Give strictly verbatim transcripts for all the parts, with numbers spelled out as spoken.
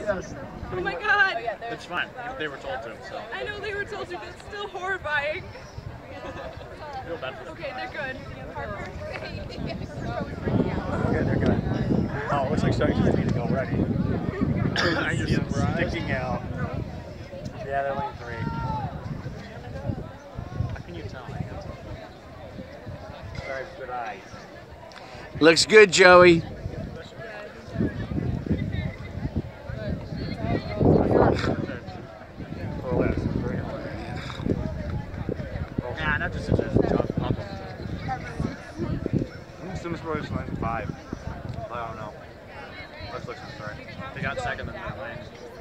Oh my god! It's fine. They were told to, so. I know they were told to, but it's still horrifying. Feel bad for them. Okay, they're good. Harper? Okay, they're good. Oh, it looks like Stonington's need to go ready. Are you surprised? Sticking out. Yeah, they're lane three. How can you tell? I can't tell. Very good eyes. Looks good, Joey. Nah, not just a just Simsbury's lane five. I don't know. Let's look at right. They got second in that lane.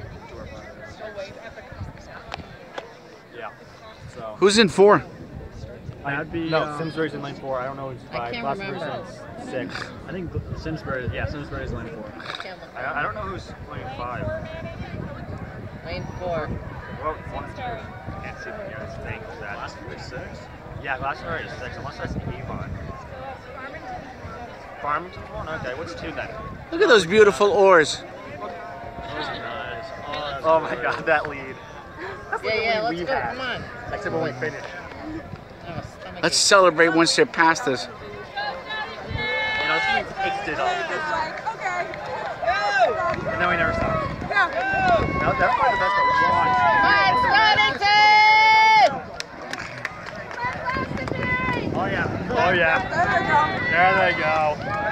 Yeah. So. Who's in four? That'd be no, uh, Simsbury's in lane four. I don't know who's five. I can't Glastonbury's remember. in six. I think Simsbury. Yeah, Simsbury's lane four. I, I don't know who's lane five. Lane four. Well, one, two. I can't see from here. This thing is that. Glastonbury's six. Yeah, Glastonbury is six, unless that's Avon. Farmington's one? Okay, what's two then? Look at those beautiful oars. Those are nice. Oh, Oh my god, that lead. That's Yeah, like yeah, the let's lead we go. had. Come on. Except when we finish. Oh, stomach Let's ache. celebrate once they're past us. You know, he takes it off. Okay. And then we never stop. Yeah. No, that's probably the best one. Come on, Stonington! Oh yeah. Oh yeah. There we go. There they go.